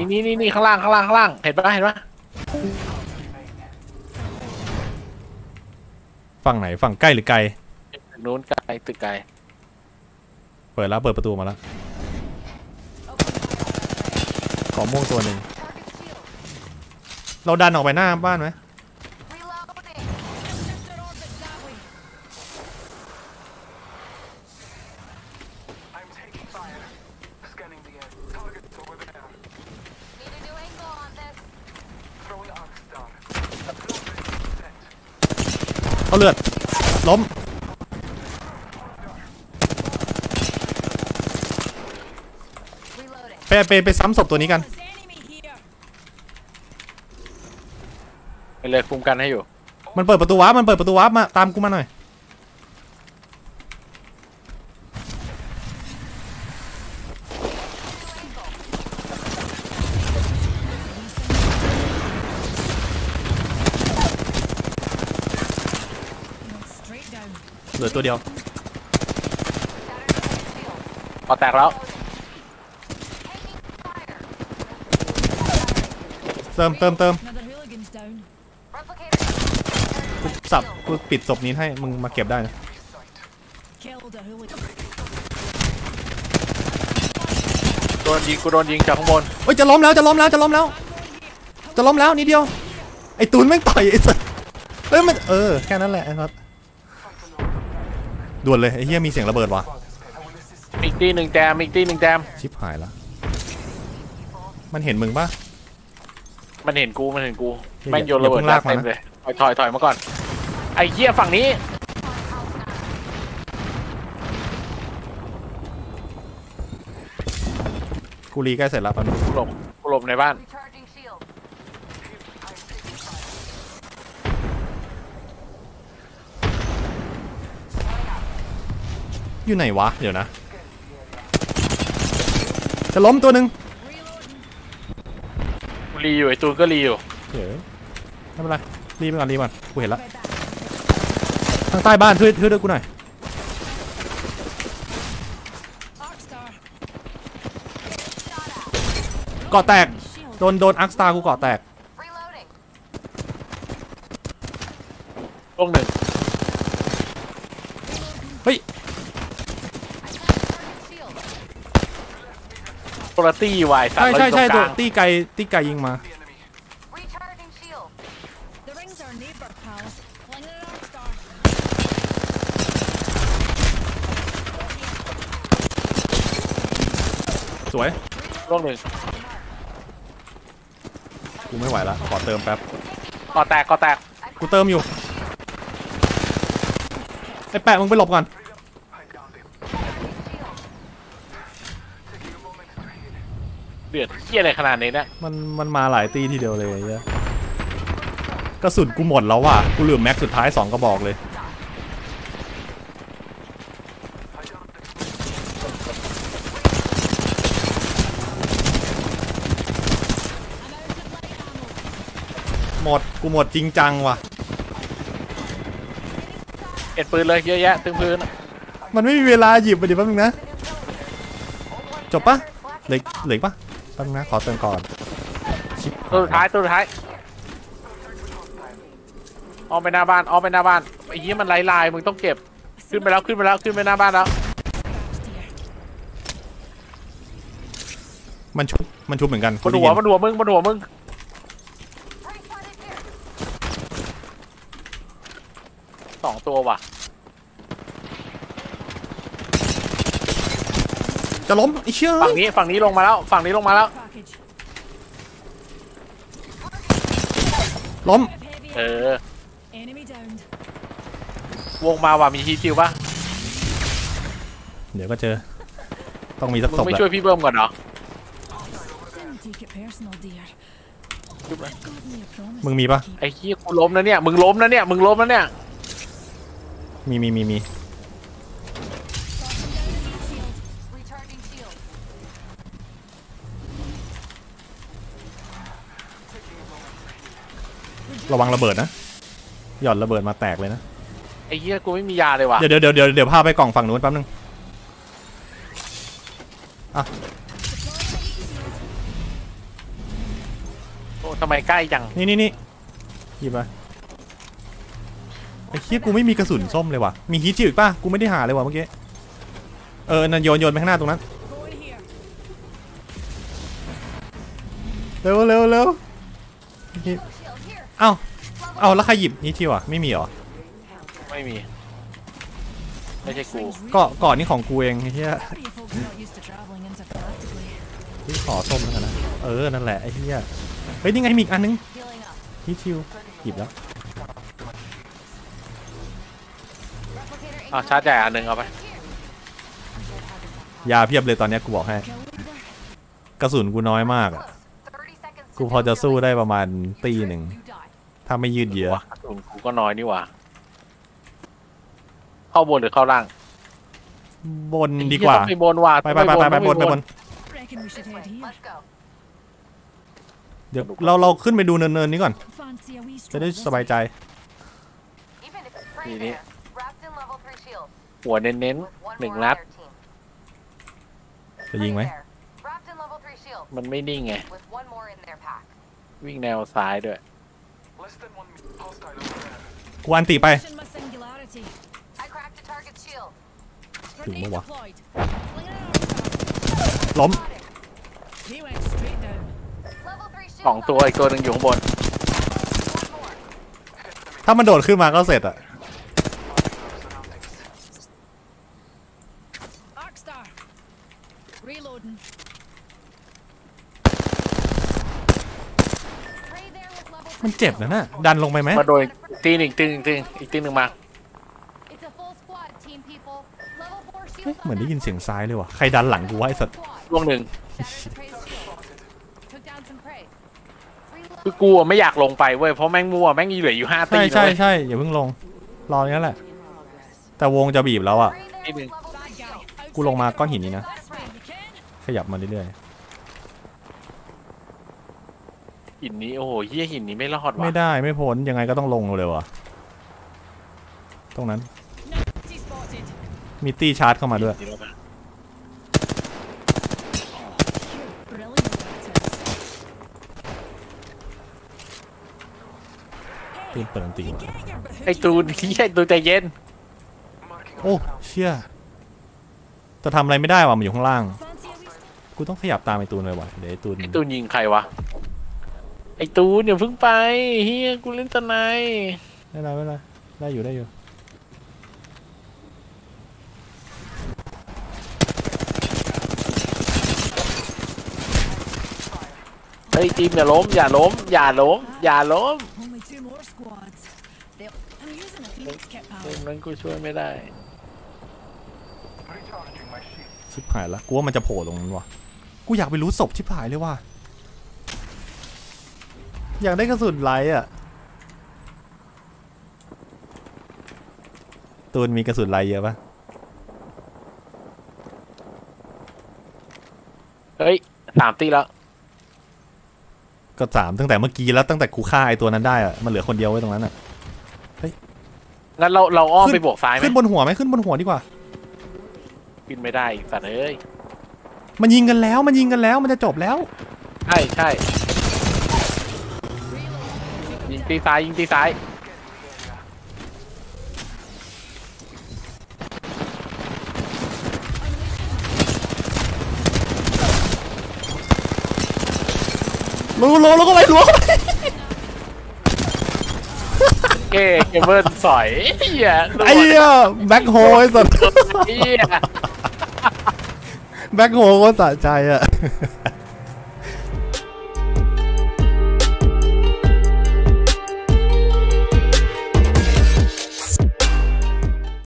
นี่ข้างล่างเห็นปะฝั่งไหนฝั่งใกล้หรือไกลนู้นไกลตึกไกลเปิดประตูมาแล้วขอม่วงตัวหนึ่งเราดันออกไปหน้าบ้านไหมเอาเลือดล้มไปซ้ำศพตัวนี้กันไปเลยคุมกันให้อยู่มันเปิดประตูวาร์ปมาตามกูมาหน่อยเหลือตัวเดียวพอแตกแล้วเติมกูสับกูปิดศพนี้ให้มึงมาเก็บได้นะโดนยิงจากข้างบนเฮ้ยจะล้มแล้วนิดเดียวไอ้ตูนแม่งต่อยไอ้สัสมันแค่นั้นแหละไอ้สัสด่วนเลยไอ้เหี้ยมีเสียงระเบิดว่ะอีกตีหนึ่งแจมชิบหายแล้วมันเห็นมึงปะมันเห็นกูแม่งโยนระเบิดลากเต็มเลยถอยมาก่อนไอ้เหี้ยฝั่งนี้กูรีใกล้เสร็จแล้วป่ะกูหลบในบ้านอยู่ไหนวะเดี๋ยวนะจะล้มตัวหนึ่งรีอยู่ไอ้ตูนก็รีอยู่เดี๋ยวไม่เป็นไรรีไปก่อนกูเห็นแล้วทางใต้บ้านช่วยด้วยกูหน่อยเกาะแตกโดนอาร์คสตาร์กูเกาะแตกลงหนึ่งเฮ้ยโปรตี้วายใช่ตีไก่ยิงมาสวยร่วงหนึ่งกูไม่ไหวละขอเติมแป๊บก่อแตกกูเติมอยู่ไอ้แปะมึงไปหลบก่อนเดือดเหี้ยอะไรขนาดนี้เนี่ยมันมาหลายตีทีเดียวเลยเนี่ยกระสุนกูหมดแล้วว่ะกูเหลือแม็กสุดท้าย2กระบอกเลยกูหมดจริงจังว่ะเอ็ดปืนเลยเยอะแยะตึงพื้นมันไม่มีเวลาหยิบไปดิแป๊บนึงนะจบปะเหลือปะแป๊บนึงนะขอเติมก่อนตัวสุดท้ายออกไปหน้าบ้านไอ้ยี่มันลายมึงต้องเก็บขึ้นไปหน้าบ้านแล้วมันชุบเหมือนกันมันหัวมึง2ตัวว่ะจะล้มไอ้เชี่ยฝั่งนี้ลงมาแล้วล้มวงมาว่ะมีทีจิวป่ะเดี๋ยวก็เจอต้องมีสักศพไม่ช่วยพี่เบิ้มก่อนเหรอมึงมีปะไอ้ขี้กูล้มนะเนี่ยมึงล้มนะเนี่ยมีระวังระเบิดนะหย่อนระเบิดมาแตกเลยนะไอ้เหี้ยกูไม่มียาเลยว่ะเดี๋ยวพาไปกล่องฝั่งนู้นแป๊บนึงทำไมใกล้จังนี่หยิบมาไอ้เหี้ยกูไม่มีกระสุนส้มเลยว่ะมีฮีทชิลอีกป่ะกูไม่ได้หาเลยว่ะเมื่อกี้นั่นโยนไปข้างหน้าตรงนั้นเร็วเอ้าแล้วใครหยิบฮีทชิลอ่ะไม่มีเหรอไม่มีไม่ใช่กูก่อนนี่ของกูเองไอ้เหี้ยขอส้มแล้วกันนะนั่นแหละไอ้เหี้ยเฮ้ยนี่ไงมีอีกอันนึงฮีทชิลหยิบแล้วชาร์จใหญ่อันหนึ่งเอาไปยาเพียบเลยตอนนี้กูบอกให้กระสุนกูน้อยมากอ่ะกูพอจะสู้ได้ประมาณตีหนึ่งถ้าไม่ยืดเยื้อกระสุนกูก็น้อยนี่หว่าเข้าบนหรือเข้าล่างบนดีกว่าไปบนว่ะไปบนเดี๋ยวเราขึ้นไปดูเนินๆนี้ก่อนจะได้สบายใจทีนี้หัวเน้นๆ1 นัดจะยิงไหมมันไม่นิ่งไงวิ่งแนวซ้ายด้วยกูอันตีไปถึงเมื่อวะล้ม 2 ตัวอีกตัวหนึ่งอยู่ข้างบนถ้ามันโดดขึ้นมาก็เสร็จอะมันเจ็บนะน่ะดันลงไปไหมมาโดยตีหนึ่งอีกตีหนึ่งมาเหมือนได้ยินเสียงซ้ายเลยว่ะใครดันหลังกูวะไอ้สัตว์ล่วงหนึ่งคือกูไม่อยากลงไปเว้ยเพราะแม่งมัวแม่งเหลืออยู่5 ตีใช่อย่าเพิ่งลงรออย่างนั้นแหละแต่วงจะบีบแล้วอ่ะกูลงมาก้อนหินนี้นะขยับมาเรื่อยหินนี้โอ้โหเหี้ยหินนี้ไม่รอดว่ะไม่ได้ไม่พ้นยังไงก็ต้องลงเลยว่ะตรงนั้นมีตี้ชาร์จเข้ามาด้วยตีนเปิดตีนไอ้ตูนที่ไอ้ตูนใจเย็นโอ้เชี่ยจะทำอะไรไม่ได้ว่ะมันอยู่ข้างล่างกูต้องขยับตามไอ้ตูนเลยว่ะเดี๋ยวไอ้ตูนยิงใครวะไอ้ตูนอย่าเพิ่งไปเฮียกูเล่นตะไนไม่เป็นไรได้อยู่เฮ้ยทีมอย่าล้มนั้นกูช่วยไม่ได้ชิบหายละกูว่ามันจะโผล่ตรงนั้นว่ะกูอยากไปรู้ศพชิบหายเลยว่ะอยากได้กระสุนไลท์อ่ะตูนมีกระสุนไลท์เยอะปะเฮ้ย3 ตีแล้วก็3ตั้งแต่เมื่อกี้แล้วตั้งแต่กูฆ่าไอ้ตัวนั้นได้อ่ะมันเหลือคนเดียวไว้ตรงนั้นอ่ะเฮ้ยงั้นเราอ้อมไปบวกซ้ายไหมขึ้นบนหัวไหมขึ้นบนหัวดีกว่าขึ้นไม่ได้สัตว์เอ้ยมันยิงกันแล้วมันจะจบแล้วใช่ยิงตีซ้ายรู้แล้วก็ไปล้วงเกมเบิร์นสอยไอ้เหี้ยแบ็คโฮไอ้สัตว์แบ็คโฮก็สะใจอ่ะ